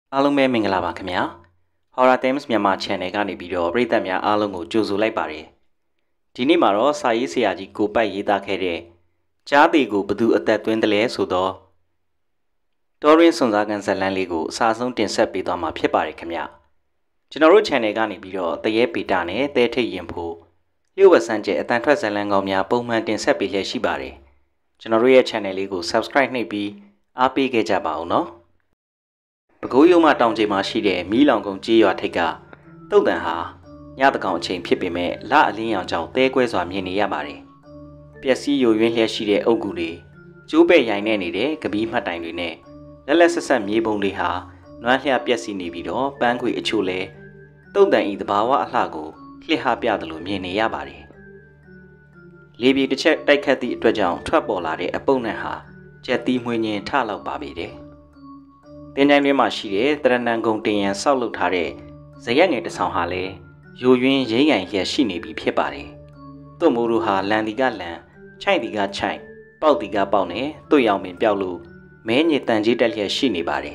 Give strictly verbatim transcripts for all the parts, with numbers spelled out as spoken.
အားလုံးပဲမင်္ဂလာပါခင်ဗျာ Horror Themes မြန်မာ Channel ကနေပြီးတော့ပရိသတ်များအားလုံးကိုကြိုဆိုလိုက်ပါတယ်ဒီနေ့မှာတော့စာရေးဆရာကြီးကိုပိုက်ရေးသားခဲ့တဲ့ကြားသေးကိုဘသူအသက်သွင်းတယ်လဲဆိုတော့တော်ရင်းစွန်စားကန်ဇလန်းလေးကိုအစားဆုံးတင်ဆက်ပေးသွားမှာဖြစ်ပါတယ်ခင်ဗျာကျွန်တော်တို့ Channel ကနေပြီးတော့တရေပေတာနဲ့တဲထိတ်ရင်ဖို့လျှို့ဝှက်စမ်းကျဲအတန်ထွက်ဇလန်းကောင်းများပုံမှန်တင်ဆက်ပေးလျက်ရှိပါတယ်ကျွန်တော်တို့ရဲ့ Channel လေးကို Subscribe နှိပ်ပြီးအားပေးခဲ့ကြပါဦးနော်ပဲခူးရုံမှတောင်ကျမှာရှိတဲ့မီးလောင်ကုန်းကြေးရွာထိပ်ကတုတ်တန်ဟာညတကောင်အချိန်ဖြစ်ပေမဲ့လအလင်းရောင်ကြောင့်တဲကွဲစွာမြင်နေရပါတယ်။ပျက်စီးယိုယွင်းလျက်ရှိတဲ့အုတ်ဂူတွေကျိုးပဲ့ရိုင်နေနေတဲ့ကပီးမှတ်တိုင်တွေနဲ့လက်လက်ဆက်ဆက်မြေပုံတွေဟာနွမ်းလျှပျက်စီးနေပြီးတော့ပန်းခွေအချို့လဲတုတ်တန်ဤတဘာဝအလှကိုလှစ်ဟပြသလိုမြင်နေရပါတယ်။လေပြေတစ်ချက်တိုက်ခတ်သည့်အတွက်ကြောင့်ထွက်ပေါ်လာတဲ့အပုပ်နဲ့ဟာကြက်သီးမွှေးညင်ထလောက်ပါပေတယ်။တင်ကြိုင်တွင်မှာရှိတဲ့တရဏံကုံတင်ရန်ဆောက်လုပ်ထားတဲ့ဇရက်ငယ်တစ်ဆောင်ဟာလည်းယိုယွင်းရိမ့်ရိုင်လျက်ရှိနေပြီဖြစ်ပါတယ်။သူ့မိုးတို့ဟာလန်ဒီကလန်ချိုက်ဒီကချိုက်ပေါက်ဒီကပေါက်နဲ့တွေ့ရောင်ပင်ပြောက်လို့မဲညစ်တန်ကြီးတက်လျက်ရှိနေပါတယ်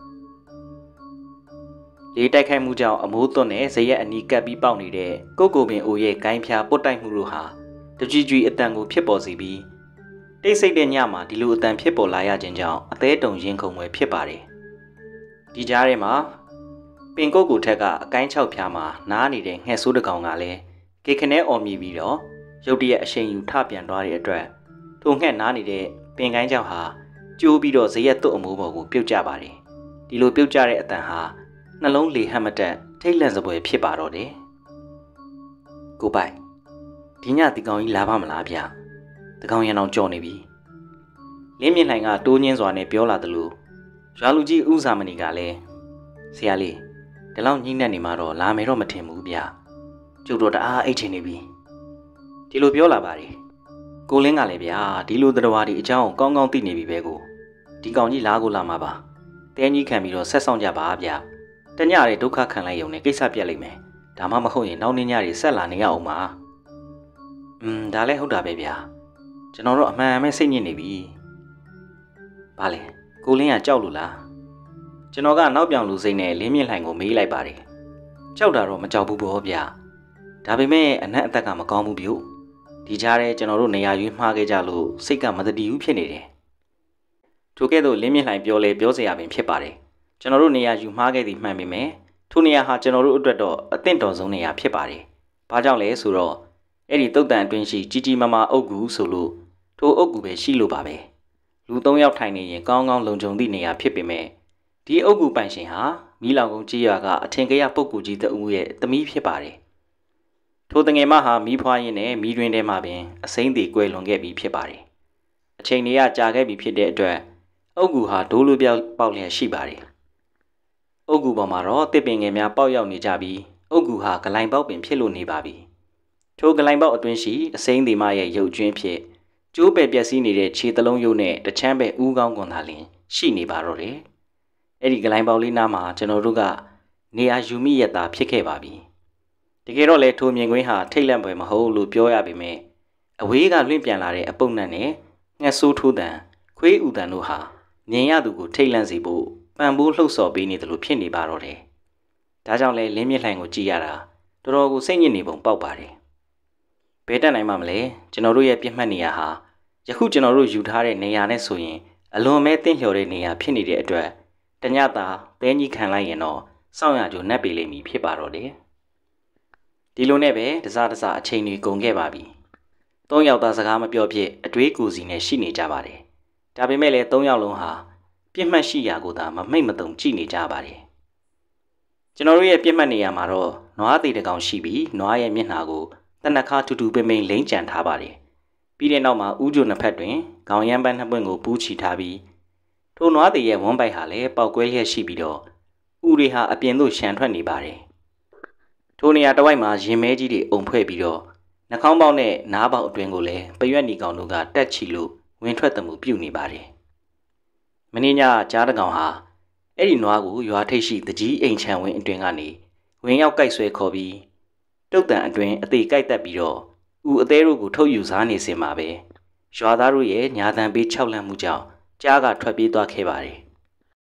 ။လေတိုက်ခိုက်မှုကြောင့်အမိုးသွန်းနဲ့ဇရက်အနီးကပ်ပြီးပေါက်နေတဲ့ကုတ်ကိုပင်အိုရဲ့ဂိုင်းဖျားပုတ်တိုက်မှုတို့ဟာတကြွကြွအတန်ကိုဖြစ်ပေါ်စေပြီးတိတ်ဆိတ်တဲ့ညမှာဒီလိုအတန်ဖြစ်ပေါ်လာရခြင်းကြောင့်အသေးတုံရင်ခုန်ွယ်ဖြစ်ပါတယ်။ဒီကြားထဲမှာပင်ကုတ်ကိုထက်ကအကိုင်း၆ဖြားမှာနားနေတဲ့ငှက်ဆိုးတကောင်ကလည်းကေခနဲအော်မြည်ပြီးတော့ရုတ်တရက်အရှိန်ယူထပြန်သွားတဲ့အတွက်ထိုငှက်နားနေတဲ့ပင်ကိုင်းကြောင်ဟာကျိုးပြီးတော့ဇရက်သွတ်အမိုးပေါ်ကိုပြုတ်ကျပါတယ်ဒီလိုပြုတ်ကျတဲ့အတန်ဟာနှလုံးလေဟတ်မတက်ထိတ်လန့်စပွဲဖြစ်ပါတော့တယ်ကိုပိုက်ဒီညဒီကောင်ကြီးလာပါမလားဗျတကောင်ရန်အောင်ကြော်နေပြီလင်းမြင့်လှိုင်ကတိုးညင်းစွာနဲ့ပြောလာတယ်လို့ရွာလူကြီးဦးစာမဏီကလည်းဆရာလေးဒီလောက်ညှိနှက်နေမှတော့လာမယ်တော့မထင်ဘူးဗျကျုပ်တော့တအားအိတ်ချင်နေပြီဒီလိုပြောလာပါတယ်ကိုလင်းကလည်းဗျာဒီလိုတရားဒီအကြောင်းကောင်းကောင်းသိနေပြီပဲကိုဒီကောင်ကြီးလာကိုလာမှာပါတဲကြီးခံပြီးတော့ဆက်ဆောင်ကြပါဗျတညရဲဒုက္ခခံလိုက်ရုံနဲ့ကိစ္စပြက်လိမ့်မယ်ဒါမှမဟုတ်ရင်နောက်နေ့ညတွေဆက်လာနေရအောင်ပါอืมဒါလည်းဟုတ်တာပဲဗျာကျွန်တော်တို့အမှန်ပဲစိတ်ညစ်နေပြီဘာလဲကိုလင်းကကြောက်လို့လားကျွန်တော်ကနောက်ပြောင်လူစိတ်နဲ့လင်းမြင့်လှိုင်ကိုမေးလိုက်ပါတယ်ကြောက်တာတော့မကြောက်ဘူးပေါ့ဗျာဒါပေမဲ့အနက်အသက်ကမကောင်းဘူးဗျို့ဒီကြားထဲကျွန်တော်တို့နေရာရွေးမှားခဲ့ကြလို့စိတ်ကမတည်ဘူးဖြစ်နေတယ်ထို့ကဲ့သို့လင်းမြင့်လှိုင်ပြောလေပြောစရာပင်ဖြစ်ပါတယ်ကျွန်တော်တို့နေရာယူမှားခဲ့သည်မှန်ပေမဲ့ထိုနေရာဟာကျွန်တော်တို့အတွက်တော့အသင့်တော်ဆုံးနေရာဖြစ်ပါတယ်ဘာကြောင့်လဲဆိုတော့အဲ့ဒီတုတ်တန်အတွင်းရှိကြီးကြီးမားမားအုတ်ကူဆိုလို့ထိုအုတ်ကူပဲရှိလို့ပါပဲလူသုံးယောက်ထိုင်နေရင်ကောင်းကောင်းလုံခြုံသည့်နေရာဖြစ်ပေမဲ့ဒီအုတ်ကူပိုင်ရှင်ဟာမီးလောင်ကုန်းကြီးရွာကအထင်ကရပုဂ္ဂိုလ်ကြီးတဦးရဲ့သမီးဖြစ်ပါတယ်ထိုတငယ်မဟာမီးဖွားရင်းနဲ့မီးတွင်ထဲမှာပင်အစိမ့်သေးကွယ်လွန်ခဲ့ပြီးဖြစ်ပါတယ်အချိန်တွေကကြာခဲ့ပြီဖြစ်တဲ့အတွက်အုတ်ကူဟာဒိုးလိုပြောက်ပေါက်လျက်ရှိပါတယ်အုတ်ကူပေါ်မှာတော့တစ်ပင်ငယ်များပေါက်ရောက်နေကြပြီးအုတ်ကူဟာဂလိုင်ပေါက်ပင်ဖြစ်လို့နေပါပြီထိုဂလိုင်ပေါက်အတွင်းရှိအစိမ့်သေးမရဲ့ရုပ်ကျွင်းဖြစ်ကျိုးပဲ့ပျက်စီးနေတဲ့ခြေတလုံးရုပ်နဲ့တချမ်းပဲဦးကောင်းကွန်သာလင်ရှိနေပါတော့တယ်အဲ့ဒီဂလိုင်းပေါက်လေးနားမှာကျွန်တော်တို့ကနေရာယူမိရတာဖြစ်ခဲ့ပါပြီတကယ်တော့လေထိုမြင်ကွင်းဟာထိတ်လန့်ပွဲမဟုတ်လို့ပြောရပေမဲ့အဝေးကလွင့်ပြန်လာတဲ့အပုပ်နတ်နဲ့ငှက်ဆိုးထိုးတန်ခွေးဥတန်တို့ဟာမြင်ရသူကိုထိတ်လန့်စေဖို့ပံပိုးလှုပ်ဆော်ပေးနေတယ်လို့ဖြစ်နေပါတော့တယ်ဒါကြောင့်လဲလင်းမြင့်လှိုင်ကိုကြည့်ရတာတော်တော်ကိုစိတ်ညစ်နေပုံပေါက်ပါတယ်ဘယ်တက်နိုင်မှမလဲကျွန်တော်တို့ရဲ့ပြစ်မှတ်နေရာဟာယခုကျွန်တော်တို့ယူထားတဲ့နေရာနဲ့ဆိုရင်အလွန်မဲတင့်လျော်တဲ့နေရာဖြစ်နေတဲ့အတွက်တညတာတဲကြီးခံလိုက်ရင်တော့စောင့်ရကြိုနှက်ပေးလိမ့်မည်ဖြစ်ပါတော့တယ်ဒီလိုနဲ့ပဲတစားတစားအချိန်တွေကုန်ခဲ့ပါပြီသုံးယောက်သားစကားမပြောဖြစ်အတွေးကိုစီနဲ့ရှိနေကြပါတယ်ဒါပေမဲ့လည်းသုံးယောက်လုံးဟာပြစ်မှတ်ရှိရာကိုသာမမိတ်မတုံကြည့်နေကြပါတယ်ကျွန်တော်တို့ရဲ့ပြစ်မှတ်နေရာမှာတော့နွားသေးတကောင်ရှိပြီးနွားရဲ့မျက်နှာကိုတနခါထူထူပိမ့်ပိမ့်လိမ့်ကြံထားပါတယ်ပြီးတဲ့နောက်မှာဥကြိုနှစ်ဖက်တွင်ခေါင်းရမ်းပန်းနှစ်ပွင့်ကိုပူးချီထားပြီးထိုနွားသေးရဲ့ဝမ်းပိုက်ဟာလည်းပေါက်ကွဲလျက်ရှိပြီးတော့ဥတွေဟာအပြင်သို့ရှံထွက်နေပါတယ်ထိုနေရာတစ်ဝိုက်မှာရင်မဲကြီးတွေအုံဖွဲ့ပြီးတော့နှာခေါင်းပေါက်နဲ့နားပေါက်အတွင်းကိုလည်းပရွက်နီကောင်တို့ကတက်ချီလို့ဝင်ထွက်တမှုပြုတ်နေပါတယ်မင်းညကြားတကောင်ဟာအဲ့ဒီနွားကိုရွာထိပ်ရှိတကြီးအိမ်ချံဝင်းအတွင်းကနေဝင်ရောက်ကြိုက်ဆွဲခေါ်ပြီးတုတ်တန်အတွင်းအသေးကြိုက်တက်ပြီးတော့ဦးအသေးတို့ကိုထုတ်ယူစားနေစင်မှာပဲရွာသားတို့ရဲ့ညာတန်ပေး၆လန့်မှုကြောင့်ကြားကထွက်ပြေးသွားခဲ့ပါတယ်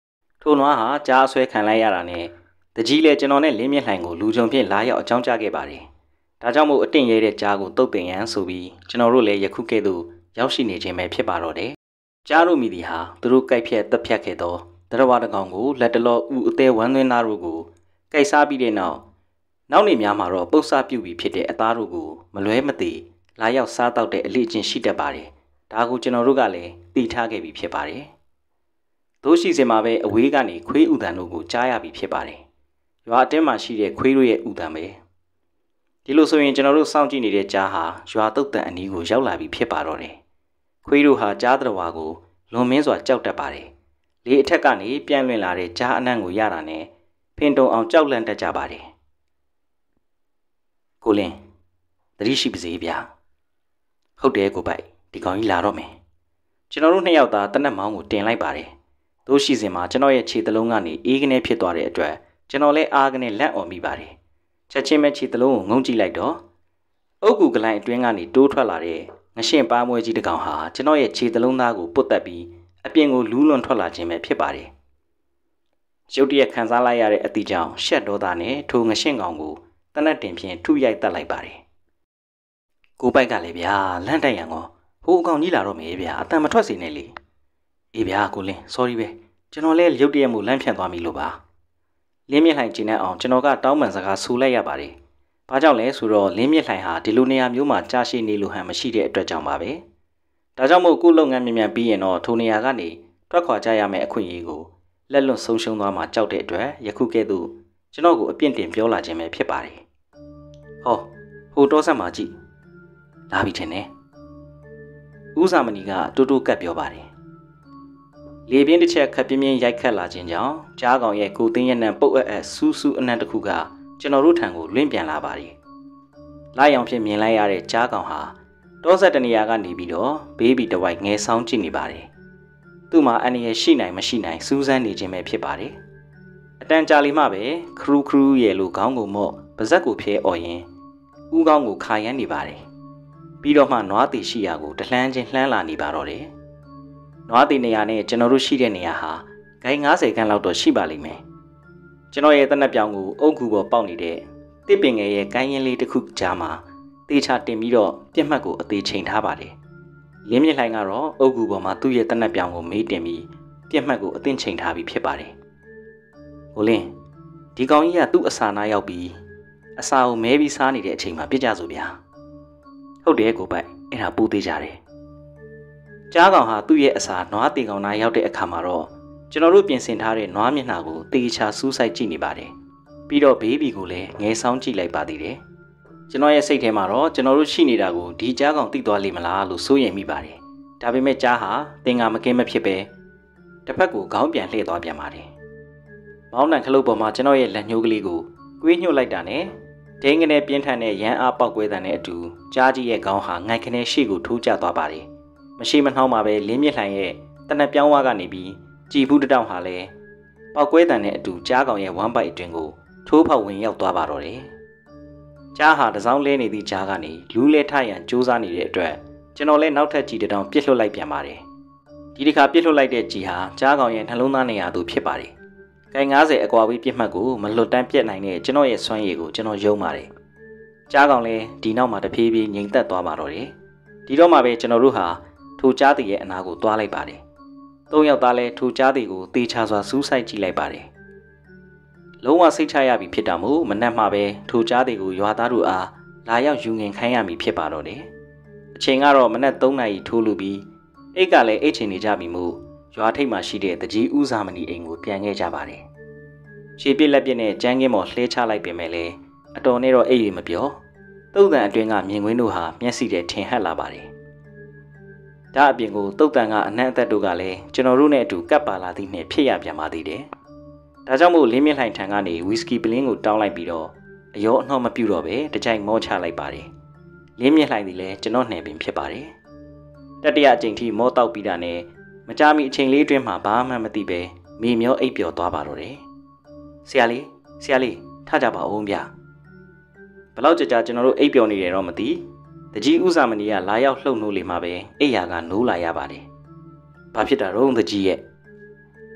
ထိုနွားဟာကြားအဆွဲခံလိုက်ရတာနဲ့တကြီးလည်းကျွန်တော်နဲ့လင်းမြင့်လှိုင်ကိုလူကြုံဖြင့်လာရောက်အကြောင်းကြားခဲ့ပါတယ်။ဒါကြောင့်မို့အတင့်ရဲတဲ့ကြားကိုတုတ်တင်ရန်ဆိုပြီးကျွန်တော်တို့လည်းယခုကဲ့သို့ရောက်ရှိနေခြင်းပဲဖြစ်ပါတော့တယ်။ကြားတို့မိသည်ဟာသူတို့ကြိုက်ဖြက်တက်ဖြတ်ခဲ့သောတရဝါတကောင်ကိုလက်တလောဥအသေးဝမ်းသွင်းသားတို့ကိုကြိုက်စားပြီးတဲ့နောက်နောက်နေ့များမှာတော့ပုတ်စားပြုတ်ပြီးဖြစ်တဲ့အသားတို့ကိုမလွဲမသွေလာရောက်စားတောက်တဲ့အလေ့အကျင့်ရှိတတ်ပါတယ်။ဒါကိုကျွန်တော်တို့ကလည်းသိထားခဲ့ပြီးဖြစ်ပါတယ်။တို့ရှိစင်မှာပဲအဝေးကနေခွေးဥတန်တို့ကိုကြားရပြီးဖြစ်ပါတယ်။ရွာအတင်းမှာရှိတဲ့ခွေးတို့ရဲ့ဥတန်ပဲ။ဒီလိုဆိုရင်ကျွန်တော်တို့စောင့်ကြည့်နေတဲ့ကြားဟာရွာတုတ်တန်အနီးကိုရောက်လာပြီးဖြစ်ပါတော့တယ်။ခွေးတို့ဟာကြားတော်ဝါကိုလွန်မင်းစွာကြောက်တတ်ပါတယ်။လေအထက်ကနေပြန်လွင်လာတဲ့ကြားအနှံ့ကိုရတာနဲ့ဖင်တုံအောင်ကြောက်လန့်တတ်ကြပါတယ်။ကိုလင်းသတိရှိပါစေဗျာ။ဟုတ်တယ်ကိုပိုက်ဒီကောင်ကြီးလာတော့မယ်။ကျွန်တော်တို့နှစ်ယောက်သားတနက်မောင်းကိုတင်လိုက်ပါတယ်။တို့ရှိစင်မှာကျွန်တော်ရဲ့ခြေသလုံးကနေအေးကနေဖြစ်သွားတဲ့အတွက်ကျွန်တော်လည်းအားကနေလက်အော်မိပါတယ်။ချက်ချင်းပဲခြေသလုံးကိုငုံကြည့်လိုက်တော့အုတ်ကူကလိုင်းအတွင်းကနေတိုးထွက်လာတဲ့ငရှင်းပါမွဲကြီးတစ်ကောင်ဟာကျွန်တော်ရဲ့ခြေသလုံးသားကိုပုတ်တက်ပြီးအပြင်ကိုလူးလွန်ထွက်လာခြင်းပဲဖြစ်ပါတယ်။ရုတ်တရက်ခံစားလိုက်ရတဲ့အသည့်ကြောင့်ရှက်ဒေါသနဲ့ထိုငရှင်းကောင်ကိုတနက်တင်ဖြင့်ထုရိုက်တက်လိုက်ပါတယ်။ကိုပိုက်ကလည်းဗျာလန့်တိုက်ရန်ကောဟိုအကောင်ကြီးလာတော့မယ်ဗျာအတန်မထွက်စေနဲ့လေအေးဗျာကိုလင်း sorry ပဲကျွန်တော်လည်းရုတ်တရက်မို့လန့်ဖြန့်သွားပြီလို့ပါလင်းမြင့်လှိုင်ကျင်းတဲ့အောင်ကျွန်တော်ကတောင်းပန်စကားဆူလိုက်ရပါတယ်ဘာကြောင့်လဲဆိုတော့လင်းမြင့်လှိုင်ဟာဒီလိုနေရာမျိုးမှာကြာရှည်နေလို့ဟန်မရှိတဲ့အတွက်ကြောင့်ပါပဲဒါကြောင့်မို့ကုလုပ်ငန်းမြန်မြန်ပြီးရင်တော့ထိုနေရာကနေထွက်ခွာကြရမယ့်အခွင့်အရေးကိုလက်လွတ်ဆုံးရှုံးသွားမှာကြောက်တဲ့အတွက်ယခုကဲ့သို့ကျွန်တော်ကိုအပြင့်တင်ပြောလာခြင်းပဲဖြစ်ပါတယ်ဟောဟိုတောဆက်မှာကြည့်လာပြီထင်တယ်ဦးစာမဏီကတူတူကပ်ပြောပါတယ်လေပြင်းတစ်ချက်ခပ်ပြင်းပြင်းရိုက်ခတ်လာခြင်းကြောင့်ကြားကောင်ရဲ့ကိုသိန်းရနံပုတ်အပ်အပ်စူးစူးအနံ့တစ်ခုကကျွန်တော်တို့ထံကိုလွင့်ပြန်လာပါတယ်လိုက်အောင်ဖြစ်မြင်လိုက်ရတဲ့ကြားကောင်ဟာတောဆက်တနေရာကနေပြီးတော့ဘေးဘီတဝိုက်ငယ်ဆောင်ကြည့်နေပါတယ်သူ့မှာအန္တရာယ်ရှိနိုင်မရှိနိုင်စူးစမ်းနေခြင်းပဲဖြစ်ပါတယ်အတန်ကြာလီမှပဲခရူးခရူးရဲ့လိုခေါင်းကိုမော့ပါဇက်ကိုဖျဲអော်ရင်ဥကောင်းကိုခါရမ်းနေပါတယ်ပြီးတော့မှနွားတီရှိရာကိုတလှမ်းချင်းလှမ်းလာနေပါတော့တယ်နွားတီနေရာနဲ့ကျွန်တော်တို့ရှိတဲ့နေရာဟာဂိုင်းငါးဆယ်ခန်းလောက်တော့ရှိပါလိမ့်မယ်ကျွန်တော်ရဲ့တနက်ပြောင်ကိုအုတ်ကူပေါ်ပေါက်နေတဲ့တစ်ပင်ငယ်ရဲ့ကိုင်းရင်လေးတစ်ခုကြားမှာတေချာတင်ပြီးတော့ပြက်မှတ်ကိုအသေးချိန်ထားပါတယ်လင်းမြင့်လှိုင်ကတော့အုတ်ကူပေါ်မှာသူ့ရဲ့တနက်ပြောင်ကိုမေးတင်ပြီးပြက်မှတ်ကိုအသင့်ချိန်ထားပြီးဖြစ်ပါတယ်ဟိုလင်းဒီကောင်ကြီးကသူ့အစာနာရောက်ပြီးအစာကိုမဲပြီးစားနေတဲ့အချိန်မှာပြစ်ကြစို့ဗျာဟုတ်တယ်ကိုပိုက်အဲ့ဒါပူသေးကြတယ်ကြားကောင်ဟာသူ့ရဲ့အစာနွားတေကောင်နာရောက်တဲ့အခါမှာတော့ကျွန်တော်တို့ပြင်ဆင်ထားတဲ့နွားမျက်နှာကိုတေချာစူးစိုက်ကြည့်နေပါတယ်ပြီးတော့ဘေးဘီကိုလည်းငဲဆောင်ကြည့်လိုက်ပါသေးတယ်ကျွန်တော်ရဲ့စိတ်ထဲမှာတော့ကျွန်တော်တို့ရှိနေတာကိုဒီကြားကောင်သိသွားလိမ့်မလားလို့စိုးရိမ်မိပါတယ်ဒါပေမဲ့ကြားဟာတင်ငါမကင်းမဖြစ်ပဲတစ်ဖက်ကိုခေါင်းပြန်လှည့်သွားပြန်ပါတယ်မောင်းနှံခလုတ်ပေါ်မှာကျွန်တော်ရဲ့လက်ညှိုးကလေးကိုကွေးညှို့လိုက်တာနဲ့ဒိန်းကနေပြင်းထန်တဲ့ရန်အားပေါက်ကွဲတဲ့နဲ့အတူကြားကြီးရဲ့ခေါင်းဟာငိုက်ခနဲရှေ့ကိုထိုးကျသွားပါတယ်မရှိမနှောင်းမှာပဲလင်းမြင့်လှိုင်ရဲ့တနက်ပြောင်းဝါကနေပြီးကြည်ဘူးတတောင်ဟာလည်းပေါက်ကွဲတဲ့နဲ့အတူကြားကောင်ရဲ့ဝမ်းပိုက်အတွင်ကိုထိုးဖောက်ဝင်ရောက်သွားပါတော့တယ်ကြားဟာတစောင်းလဲနေသည့်ကြားကနေလူးလဲထရန်စူးစမ်းနေတဲ့အတွက်ကျွန်တော်လည်းနောက်ထပ်ကြည်တတောင်ပြစ်လွတ်လိုက်ပြန်ပါတယ်ဒီတစ်ခါပြစ်လွတ်လိုက်တဲ့ကြည်ဟာကြားကောင်ရဲ့နှလုံးသားနေရာသို့ဖြစ်ပါတယ်ကိုင်ငါးဆယ်အကွာဝေးပြစ်မှတ်ကိုမလွတ်တမ်းပြက်နိုင်တဲ့ကျွန်တော်ရဲ့စွမ်းရည်ကိုကျွန်တော်ယုံပါတယ်ကြားကောင်လည်းဒီနောက်မှာတဖြည်းဖြည်းငြိမ်သက်သွားပါတော့တယ်ဒီတော့မှပဲကျွန်တော်တို့ဟာထိုကြားသည်ရဲ့အနာကိုသွားလိုက်ပါတယ်သုံးယောက်သားလည်းထိုကြားသည်ကိုတေချာစွာစူးစိုက်ကြည့်လိုက်ပါတယ်လုံးဝစိတ်ချရပြီဖြစ်တာမို့မနှက်မှပဲထိုကြားသည်ကိုရွာသားတို့အားလာရောက်ယူငင်ခိုင်းရမည်ဖြစ်ပါတော့တယ်အချိန်ကတော့မနက်သုံးနာရီထိုးလူပြီးအိတ်ကလည်းအိတ်ချင်နေကြပြီမို့ရွာထိပ်မှာရှိတဲ့တကြီးဦးစာမဏီအိမ်ကိုပြန်ခဲ့ကြပါတယ်ရှေးပြစ်လက်ပြစ်နဲ့ကြမ်းကင်းပေါ်လှဲချလိုက်ပင်မဲ့လေအတော်နဲ့တော့အိတ်ရမပြောတုတ်တန်အတွင်းကမြင်ကွင်းတို့ဟာမျက်စိထဲထင်ဟပ်လာပါတယ်ဒါအပြင်ကိုတုတ်တန်ကအနှံ့အသက်တို့ကလည်းကျွန်တော်တို့နဲ့အတူကပ်ပါလာသည့်နှင့်ဖြစ်ရပြန်ပါသေးတယ်ဒါကြောင့်မို့လင်းမြင့်လှိုင်ထံကနေဝီစကီပလင်းကိုတောင်းလိုက်ပြီးတော့အယောအနှောမပြုတ်တော့ပဲတကြိုက်မောချလိုက်ပါတယ်လင်းမြင့်လှိုင်သည်လည်းကျွန်တော်နှင်ပင်ဖြစ်ပါတယ်တတိယအကြိမ်ထိမောတောက်ပြီးတာနဲ့မကြမီအချိန်လေးအတွင်းမှာဘာမှမသိပဲမိမျောအိပ်ပျော်သွားပါတော့တယ်ဆရာလေးဆရာလေးထကြပါဦးဗျဘလောက်ကြာကြာကျွန်တော်တို့အိပ်ပျော်နေတယ်တော့မသိတကြီးဥစားမဏီကလာရောက်လှုပ်နှိုးလေမှပဲအိယာကနိုးလာရပါတယ်ဘာဖြစ်တာတော့တကြီးရဲ့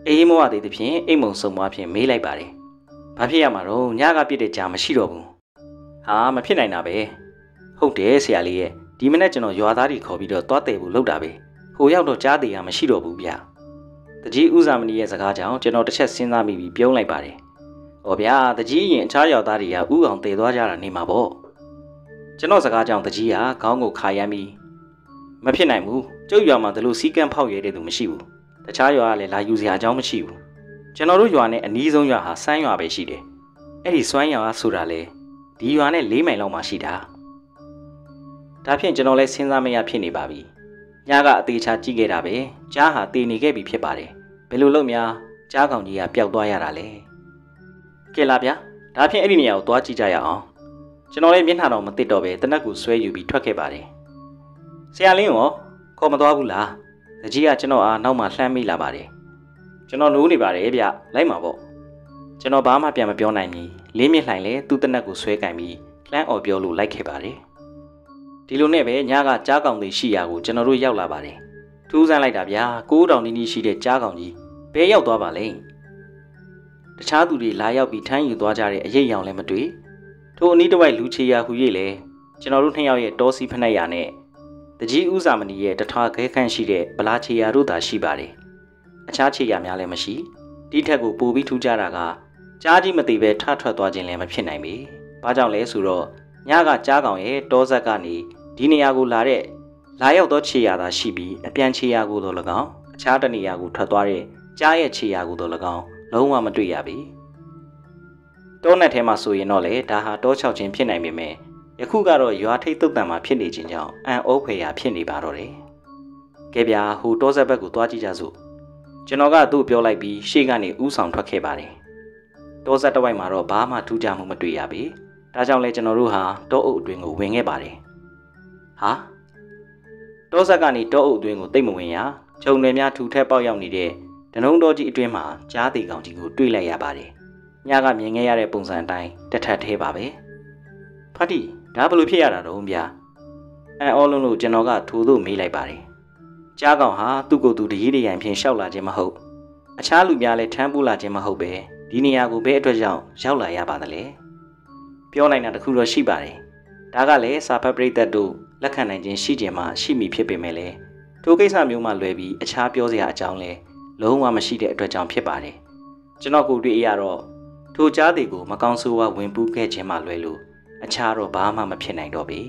အေးမောရသေးသဖြင့်အိမ်မုံစုံမွားဖြင့်မေးလိုက်ပါတယ်ဘာဖြစ်ရမှာတော့ညကပြစ်တဲ့ကြာမရှိတော့ဘူးဟာမဖြစ်နိုင်တာပဲဟုတ်တယ်ဆရာလေးရဲ့ဒီမနေ့ကျွန်တော်ရွာသားတွေခေါ်ပြီးတော့သွားတယ်ဖို့လုပ်တာပဲဟိုရောက်တော့ကြားသေးရမရှိတော့ဘူးဗျတကြီးဦးစာမဏီရဲ့စကားကြောင့်ကျွန်တော်တစ်ချက်စဉ်းစားမိပြီးပြုံးလိုက်ပါတယ်ဟောဗျာတကြီးရင်အခြားရွာသားတွေကဥအောင်တည်သွားကြတာနေမှာပေါ့ကျွန်တော်စကားကြောင့်တကြီးကခေါင်းကိုခါရမ်းပြီးမဖြစ်နိုင်ဘူးကျုပ်ရွာမှာဒီလိုစီကံဖောက်ရဲတဲ့သူမရှိဘူးတခြားရွာကလည်းလာယူစရာအကြောင်းမရှိဘူးကျွန်တော်တို့ရွာနဲ့အနီးဆုံးရွာဟာစမ်းရွာပဲရှိတယ်အဲ့ဒီစွမ်းရွာဆိုတာလေဒီရွာနဲ့လေးမိုင်လောက်မှရှိတာဒါဖြင့်ကျွန်တော်လည်းစဉ်းစားမရဖြစ်နေပါပြီညကအသေးချာကြည့်ခဲ့တာပဲကြားဟာတည်နေခဲ့ပြီဖြစ်ပါတယ်ဘယ်လိုလုပ်များကြားကောင်ကြီးကပျောက်သွားရတာလဲကဲလာဗျာဒါဖြင့်အဲ့ဒီနေရာကိုသွားကြည့်ကြရအောင်ကျွန်တော်လည်းမျက်နှာတော်မသိတော့ပဲတနက်ကူဆွဲယူပြီးထွက်ခဲ့ပါတယ်ဆရာလင်းရောခေါ်မသွားဘူးလားတကြီးကကျွန်တော်အားနောက်မှလှမ်းမိလာပါတယ်ကျွန်တော်နိုးနေပါတယ်ဗျလိုက်မှာပေါ့ကျွန်တော်ဘာမှပြန်မပြောနိုင်ဘူးလေးမြင့်လှိုင်လဲသူ့တနက်ကိုဆွဲကင်ပြီးလှမ်းអော်ပြောလို့လိုက်ခဲ့ပါတယ်ဒီလိုနဲ့ပဲညကကြားကောင်တွေရှိရာကိုကျွန်တော်တို့ရောက်လာပါတယ်ထူးဆန်းလိုက်တာဗျာကိုးတောင်နီးနီးရှိတဲ့ကြားကောင်ကြီးဘယ်ရောက်သွားပါလဲတခြားသူတွေလာရောက်ပြီးထမ်းယူသွားကြတဲ့အရေးရောင်လည်းမတွေ့ထိုအနီးတစ်ဝိုက်လူချေရာဟူ၍လေကျွန်တော်တို့နှစ်ယောက်ရဲ့တောစီဖက်နှက်ရာနဲ့တကြီးဦးစာမဏီရဲ့တထွားခဲခန့်ရှိတဲ့ဗလာချေရာတို့သာရှိပါတယ်အခြားချေရာများလည်းမရှိဒီထက်ကိုပိုပြီးထူးခြားတာကကြားကြီးမသိပဲထထွက်သွားခြင်းလည်းမဖြစ်နိုင်ပေဘာကြောင့်လဲဆိုတော့ညကကြားကောင်ရဲ့တောဆက်ကနေဒီနေရာကိုလာတဲ့လာရောက်သောခြေရာသာရှိပြီးအပြန်ခြေရာကိုတော့၎င်းအခြားတနေရာကိုထွက်သွားတဲ့ကြားရဲ့ခြေရာကိုတော့၎င်းလုံးဝမတွေ့ရပေတောနက်ထဲမှာဆိုရင်တော့လေဒါဟာတောချောက်ခြင်းဖြစ်နိုင်ပေမဲ့ယခုကတော့ရွာထိပ်တုတ်တံမှာဖြစ်နေခြင်းကြောင့်အန်အိုးဖွယ်ရာဖြစ်နေပါတော့တယ်ကဲဗျာဟိုတောဆက်ဘက်ကိုသွားကြည့်ကြစို့ကျွန်တော်ကသူ့ပြောလိုက်ပြီးရှေ့ကနေဥဆောင်ထွက်ခဲ့ပါတယ်တောဆက်တစ်ဝိုက်မှာတော့ဘာမှထူးခြားမှုမတွေ့ရပေဒါကြောင့်လဲကျွန်တော်တို့ဟာတောအုပ်အတွင်းကိုဝင်ခဲ့ပါတယ်ဟာတောဆက်ကနေတောအုပ်အတွင်းကိုတိတ်မဝင်ရခြုံတွေများထူထက်ပေါက်ရောက်နေတဲ့ဒနုံတော်ကြီးအတွင်းမှာကြားသေးကောင်ကြီးကိုတွေ့လိုက်ရပါတယ်ညကမြင်ခဲ့ရတဲ့ပုံစံအတိုင်းတထက်သေးပါပဲဖတ်တီဒါဘယ်လိုဖြစ်ရတာတော့ဗျာအန်အောလုံးလို့ကျွန်တော်ကထိုးသို့မေးလိုက်ပါတယ်ကြားကောင်ဟာသူ့ကိုယ်သူတရေတရိုင်ဖြင့်ရှောက်လာခြင်းမဟုတ်အခြားလူများလည်းထမ်းပိုးလာခြင်းမဟုတ်ပဲဒီနေရာကိုဘယ်အတွက်ကြောင့်ရောက်လာရပါသလဲပြောနိုင်တာတခုတော့ရှိပါတယ်ဒါကလည်းစာဖတ်ပရိသတ်တို့လက်ခံနိုင်ခြင်းရှိခြင်းမှရှိမိဖြစ်ပေမဲ့လည်းထိုကိစ္စမျိုးမှလွယ်ပြီးအခြားပြောစရာအကြောင်းလဲလုံးဝမရှိတဲ့အတွက်ကြောင့်ဖြစ်ပါတယ်ကျွန်တော်ကိုယ်တွေ့ရတော့ထိုကြားသေးကိုမကောင်းဆိုးဝါဝင်ပူးခဲ့ခြင်းမှလွယ်လို့အခြားတော့ဘာမှမဖြစ်နိုင်တော့ပေ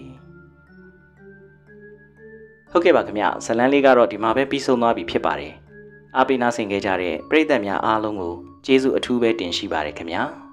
ဟုတ်ကဲ့ပါခင်ဗျဇလန်းလေးကတော့ဒီမှာပဲပြီးဆုံးသွားပြီဖြစ်ပါတယ်အားပေးနာဆင်ခဲ့ကြတဲ့ပရိသတ်များအားလုံးကိုကျေးဇူးအထူးပဲတင်ရှိပါတယ်ခင်ဗျာ